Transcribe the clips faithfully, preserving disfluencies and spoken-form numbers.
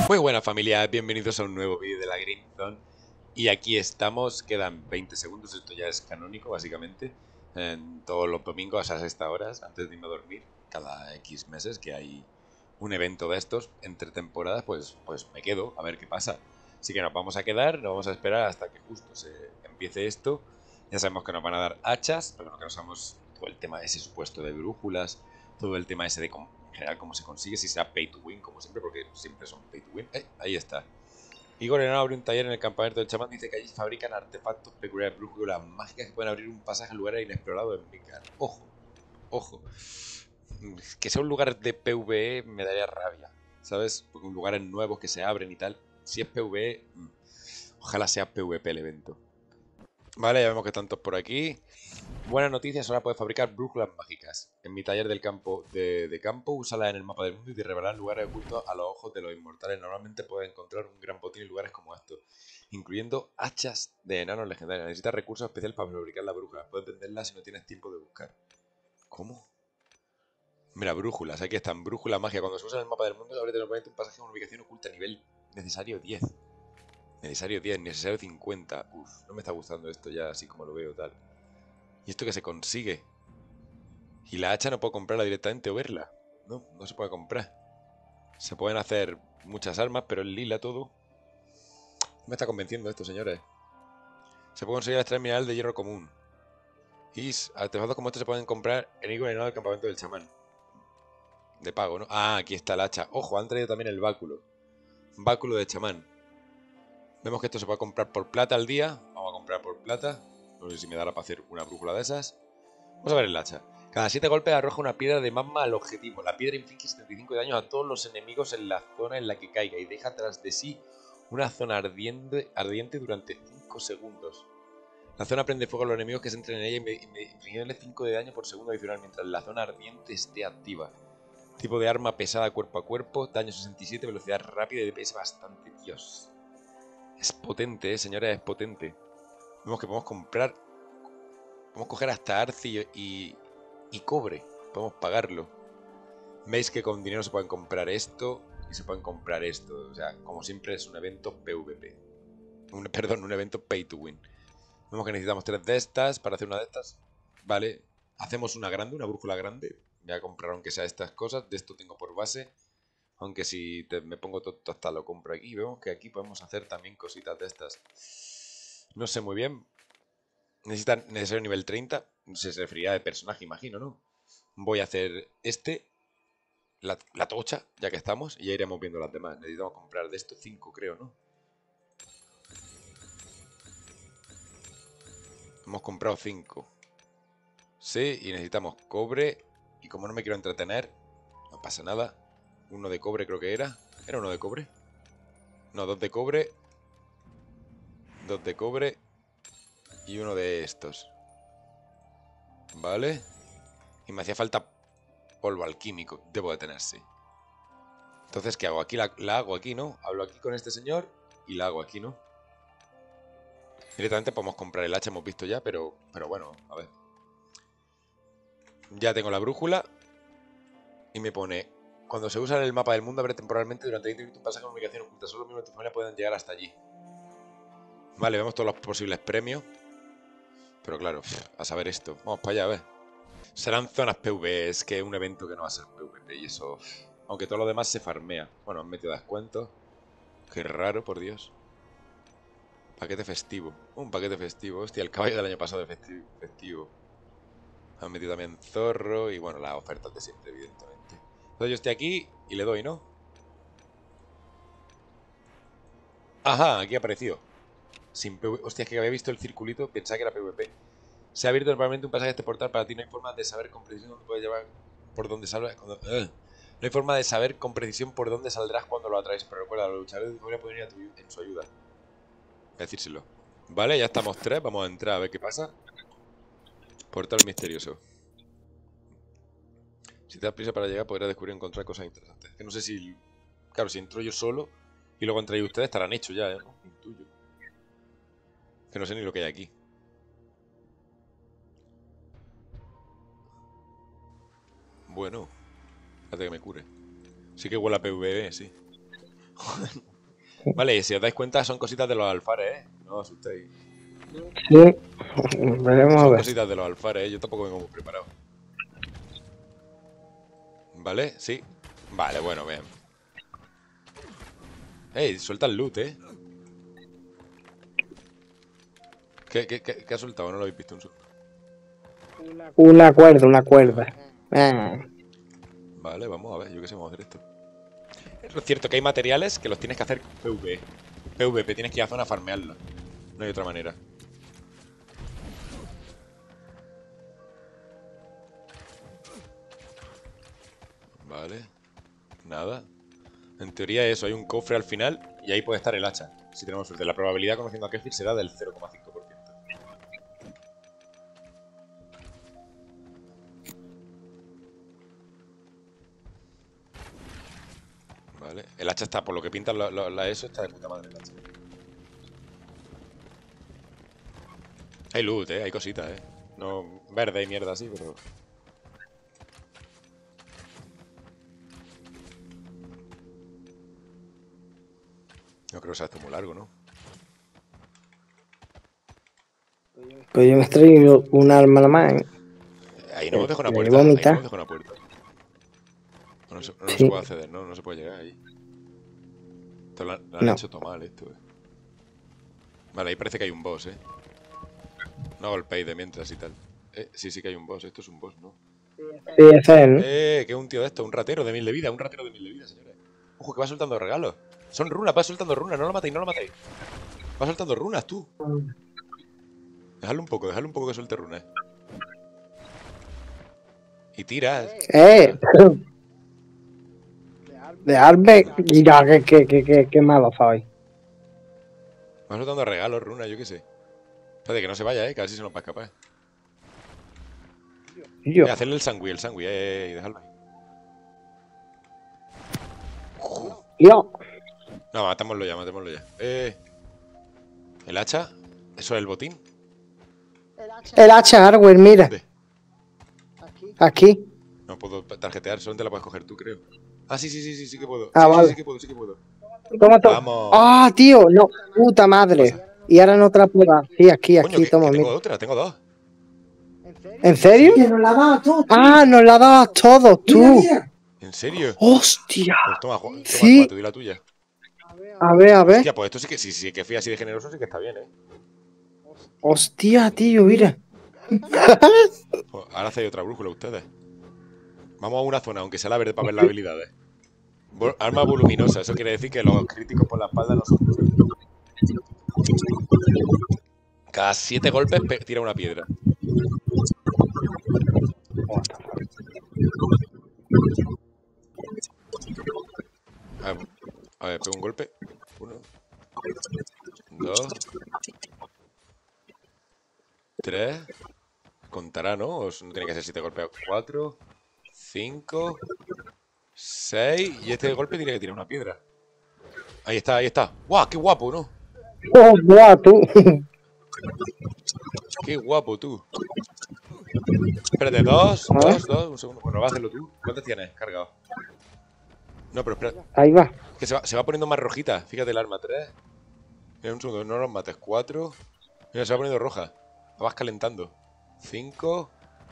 Muy buenas familia, bienvenidos a un nuevo vídeo de la Green Zone. Y aquí estamos, quedan veinte segundos, esto ya es canónico básicamente. En todos los domingos a esas esta horas, antes de irme a dormir, cada X meses que hay un evento de estos entre temporadas, pues, pues me quedo a ver qué pasa. Así que nos vamos a quedar, nos vamos a esperar hasta que justo se empiece esto. Ya sabemos que nos van a dar hachas, pero no que no sabemos todo el tema ese supuesto de brújulas, todo el tema ese de cómo, en general cómo se consigue, si será pay to win como siempre, porque siempre son pay to win. Eh, ahí está. Igor Enano abre un taller en el campamento del chamán. Dice que allí fabrican artefactos peculiares, brújulas mágicas que pueden abrir un pasaje a lugares inexplorados en Midgard. Ojo, ojo. Que sea un lugar de PvE me daría rabia, ¿sabes? Porque un lugares nuevos que se abren y tal. Si es PvE, ojalá sea PvP el evento. Vale, ya vemos que están todos por aquí. Buenas noticias, ahora puedes fabricar brújulas mágicas. En mi taller del campo de, de campo, úsalas en el mapa del mundo y te revelarán lugares ocultos a los ojos de los inmortales. Normalmente puedes encontrar un gran botín en lugares como estos, incluyendo hachas de enanos legendarios. Necesitas recursos especiales para fabricar la brújula. Puedes venderlas si no tienes tiempo de buscar. ¿Cómo? Mira, brújulas, aquí están. Brújula magia. Cuando se usa en el mapa del mundo, ábrete normalmente un pasaje a una ubicación oculta. Nivel necesario diez. Necesario diez, necesario cincuenta. Uf, no me está gustando esto ya, así como lo veo, tal. ¿Y esto que se consigue? Y la hacha no puedo comprarla directamente o verla. No, no se puede comprar. Se pueden hacer muchas armas, pero el lila todo. Me está convenciendo esto, señores. Se puede conseguir extraer mineral de hierro común. Y artefactos como estos se pueden comprar en Igor en el campamento del chamán. De pago, ¿no? Ah, aquí está el hacha. Ojo, han traído también el báculo. Báculo de chamán. Vemos que esto se puede comprar por plata al día. Vamos a comprar por plata. No sé si me dará para hacer una brújula de esas. Vamos a ver el hacha. Cada siete golpes arroja una piedra de magma al objetivo. La piedra inflige setenta y cinco de daño a todos los enemigos en la zona en la que caiga y deja tras de sí una zona ardiente, ardiente durante cinco segundos. La zona prende fuego a los enemigos que se entren en ella, infligiéndole cinco de daño por segundo adicional mientras la zona ardiente esté activa. Tipo de arma pesada cuerpo a cuerpo, daño sesenta y siete, velocidad rápida y D P S bastante. Dios. Es potente, eh, señores, es potente. Vemos que podemos comprar. Podemos coger hasta arce y, y cobre. Podemos pagarlo. Veis que con dinero se pueden comprar esto y se pueden comprar esto. O sea, como siempre es un evento PvP. Un, perdón, un evento pay to win. Vemos que necesitamos tres de estas para hacer una de estas. Vale, hacemos una grande, una brújula grande. Voy a comprar aunque sea estas cosas. De esto tengo por base. Aunque si te, me pongo todo hasta lo compro aquí. Vemos que aquí podemos hacer también cositas de estas. No sé muy bien. Necesitan necesario nivel treinta. Se referirá de personaje, imagino, ¿no? Voy a hacer este. La, la tocha, ya que estamos. Y ya iremos viendo las demás. Necesitamos comprar de estos cinco, creo, ¿no? Hemos comprado cinco. Sí, y necesitamos cobre. Y como no me quiero entretener, no pasa nada. Uno de cobre creo que era. ¿Era uno de cobre? No, dos de cobre. Dos de cobre. Y uno de estos. Vale. Y me hacía falta polvo alquímico. Debo de tener, sí. Entonces, ¿qué hago? Aquí la, la hago aquí, ¿no? Hablo aquí con este señor y la hago aquí, ¿no? Directamente podemos comprar el hacha, hemos visto ya, pero, pero bueno, a ver. Ya tengo la brújula. Y me pone: cuando se usa en el mapa del mundo, abre temporalmente durante veinte minutos un pasaje a una ubicación oculta. Solo los miembros de tu familia pueden llegar hasta allí. Vale, vemos todos los posibles premios. Pero claro, a saber esto. Vamos para allá, a ver. Serán zonas PvE, es que un evento que no va a ser PvP y eso. Aunque todo lo demás se farmea. Bueno, han metido descuentos. Qué raro, por Dios. Paquete festivo. Un paquete festivo. Hostia, el caballo del año pasado de festivo. Han metido también zorro y bueno, las ofertas de siempre, evidentemente. Entonces yo estoy aquí y le doy, ¿no? Ajá, aquí ha aparecido. Sin PvP. Hostia, es que había visto el circulito, pensaba que era PvP. Se ha abierto normalmente un pasaje a este portal. Para ti no hay forma de saber con precisión dónde puedes llevar. Por dónde saldrás. Cuando... Uh. No hay forma de saber con precisión por dónde saldrás cuando lo atraes. Pero recuerda, los luchadores de tu familia pueden ir a tu, en su ayuda. Voy a decírselo. Vale, ya estamos tres. Vamos a entrar a ver qué pasa. Portal misterioso. Si te das prisa para llegar, podrás descubrir y encontrar cosas interesantes. Que no sé si. Claro, si entro yo solo y luego entráis ustedes, estarán hechos ya, ¿eh? ¿No? Intuyo. Que no sé ni lo que hay aquí. Bueno, espérate que me cure. Sí que huele a PvE, sí. Vale, si os dais cuenta son cositas de los alfares, ¿eh? No os asustéis. Sí, veremos a Son ver. cositas de los alfares, ¿eh? Yo tampoco vengo muy preparado. ¿Vale? Sí. Vale, bueno, bien. Ey, suelta el loot, ¿eh? ¿Qué, qué, qué, qué ha soltado? No lo habéis visto un segundo. Una cuerda, una cuerda. Ah. Vale, vamos a ver, yo qué sé, vamos a hacer esto. Es cierto que hay materiales que los tienes que hacer PvP. PvP, tienes que ir a zona a farmearlos. No hay otra manera. Vale. Nada. En teoría eso, hay un cofre al final y ahí puede estar el hacha. Si tenemos suerte. La probabilidad, conociendo a Kefir, será del cero coma cinco por ciento. Vale. El hacha está, por lo que pintan la, la, la eso, está de puta madre el hacha. Hay loot, eh, hay cositas, eh. No verde y mierda así, pero... No creo que sea esto muy largo, ¿no? Pues yo me estoy un arma a la mano. Ahí no hemos dejado una Le puerta. llevo a Ahí no mitad. hemos dejado una puerta. No, no se, no se Sí. puede acceder, ¿no? No se puede llegar ahí. Esto lo han, lo han No. hecho todo mal, esto, eh. Vale, ahí parece que hay un boss, eh. No golpeéis de mientras y tal. Eh, sí, sí que hay un boss. Esto es un boss, ¿no? Sí, ese es, ¿no? Eh, que es un tío de esto, un ratero de mil de vida, un ratero de mil de vida, señores. Ojo, que va soltando regalos. Son runas, va soltando runas, no lo matéis, no lo matéis. Va soltando runas, tú. Dejadlo un poco, dejadlo un poco que suelte runas. Y tiras. ¡Eh! De Arbe. Mira, qué, qué, qué, qué, qué malo soy. Va soltando regalos, runas, yo qué sé. Espérate, que no se vaya, eh, que a ver si se nos va a escapar. Yo. Eh, hacerle el sangui, el sangui, eh, eh, dejadlo ahí. Yo. No, matémoslo ya, matémoslo ya. Eh. ¿El hacha? ¿Eso es el botín? El hacha hardware, mira. ¿Dónde? Aquí. No puedo tarjetear, solamente la puedes coger tú, creo. Ah, sí, sí, sí, sí, sí que puedo. Ah, sí, vale. sí, sí que puedo, sí que puedo. Toma, toma. Vamos. ¡Ah, tío! No, puta madre. Pasa. Y ahora no te la puedo dar. Sí, aquí, Coño, aquí, que, toma, que tengo mira. otra, tengo dos. ¿En serio? Sí. Ah, nos la dabas todos, tú. ¿En serio? ¡Hostia! Pues toma, Juan, toma, Sí. toma, te doy la tuya. A ver, a ver. Hostia, pues esto sí que sí, sí que fui así de generoso, sí que está bien, eh. Hostia, tío, mira. Pues ahora hacéis otra brújula ustedes. Vamos a una zona, aunque sea la verde, para ver las habilidades. Vol- Arma voluminosa, eso quiere decir que los críticos por la espalda no son muchos. Cada siete golpes pe- tira una piedra. A ver, a ver, pego un golpe. Uno. Dos. Tres. Contará, ¿no? O no tiene que ser siete golpes. Cuatro. Cinco. Seis. Y este golpe tiene que tirar una piedra. Ahí está, ahí está. ¡Guau! ¡Qué guapo, ¿no? ¡Oh, buah, tú! ¡Qué guapo, tú! Espérate, dos, A ver. dos, dos. Un segundo. Bueno, va a hacerlo tú. ¿Cuántas tienes cargado? No, pero espera. Ahí va. Que se va, se va poniendo más rojita. Fíjate el arma. Tres. Mira, un segundo. No los mates. Cuatro. Mira, se va poniendo roja. La vas calentando. Cinco.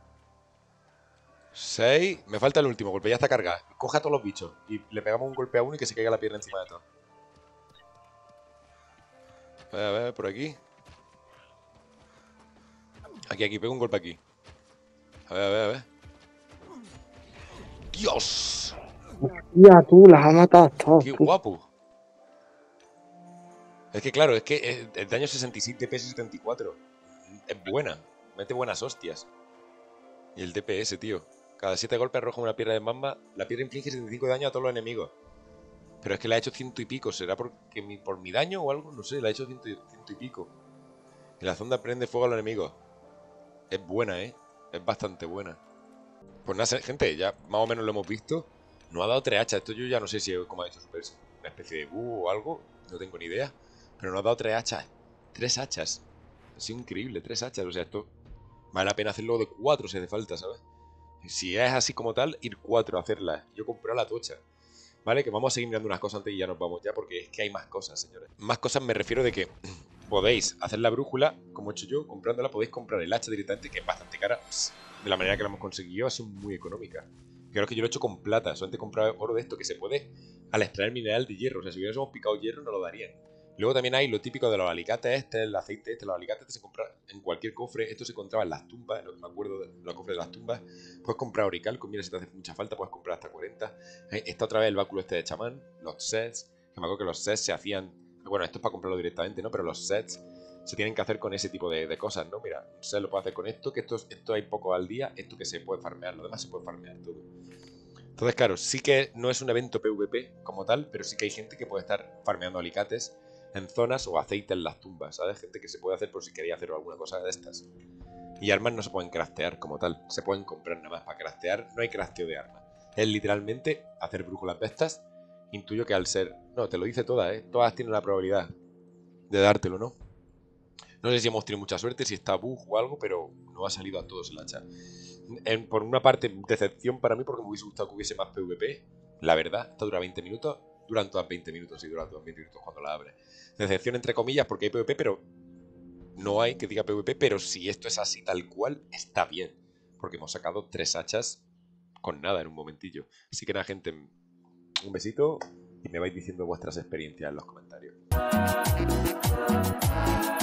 Seis. Me falta el último golpe. Ya está cargada. Coja a todos los bichos. Y le pegamos un golpe a uno y que se caiga la pierna encima de todo. A ver, a ver, por aquí. Aquí, aquí. Pego un golpe aquí. A ver, a ver, a ver. ¡Dios! Ya, tú, las has matado todas. ¡Qué Tú. guapo! Es que claro, es que el, el daño sesenta y seis, D P S setenta y cuatro. Es buena. Mete buenas hostias. Y el D P S, tío. Cada siete golpes arroja una piedra de mamba. La piedra inflige setenta y cinco de daño a todos los enemigos. Pero es que le ha hecho ciento y pico. ¿Será porque mi, por mi daño o algo? No sé, le ha hecho ciento y, ciento y pico. Y la zonda prende fuego a los enemigos. Es buena, ¿eh? Es bastante buena. Pues nada, gente, ya más o menos lo hemos visto. No ha dado tres hachas. Esto yo ya no sé si, como ha dicho Super, una especie de bug o algo. No tengo ni idea. Pero no ha dado tres hachas. Tres hachas. Ha sido increíble, tres hachas. O sea, esto vale la pena hacerlo de cuatro si hace falta, ¿sabes? Si es así como tal, ir cuatro a hacerlas. Yo compré la tocha. ¿vale? Que vamos a seguir mirando unas cosas antes y ya nos vamos ya, porque es que hay más cosas, señores. Más cosas me refiero de que podéis hacer la brújula, como he hecho yo, comprándola, podéis comprar el hacha directamente, que es bastante cara. Pss, de la manera que la hemos conseguido, ha sido muy económica. Creo que yo lo he hecho con plata, solamente he comprado oro de esto que se puede al extraer mineral de hierro. O sea, si hubiésemos picado hierro, no lo darían. Luego también hay lo típico de los alicates este, el aceite este, los alicates este se compra en cualquier cofre. Esto se encontraba en las tumbas, no me acuerdo de los cofres de las tumbas. Puedes comprar orical, conviene si te hace mucha falta, puedes comprar hasta cuarenta. Está otra vez el báculo este de chamán, los sets, que me acuerdo que los sets se hacían... Bueno, esto es para comprarlo directamente, ¿no? Pero los sets se tienen que hacer con ese tipo de, de cosas, ¿no? Mira, un set lo puedo hacer con esto, que esto, esto hay poco al día, esto que se puede farmear, lo demás se puede farmear todo. Entonces, claro, sí que no es un evento PvP como tal, pero sí que hay gente que puede estar farmeando alicates en zonas o aceite en las tumbas, ¿sabes? Gente que se puede hacer por si quería hacer alguna cosa de estas. Y armas no se pueden craftear como tal, se pueden comprar nada más. Para craftear no hay crafteo de armas. Es literalmente hacer brújulas de estas. Intuyo que al ser... No, te lo dice todas, ¿eh? Todas tienen la probabilidad de dártelo, ¿no? No sé si hemos tenido mucha suerte, si está bug o algo, pero no ha salido a todos el hacha. En, por una parte, decepción para mí porque me hubiese gustado que hubiese más PvP. La verdad, esta dura veinte minutos. Duran todas veinte minutos y duran todas veinte minutos cuando la abre. Decepción entre comillas porque hay PvP, pero no hay que diga PvP. Pero si esto es así tal cual, está bien. Porque hemos sacado tres hachas con nada en un momentillo. Así que nada, gente, un besito y me vais diciendo vuestras experiencias en los comentarios.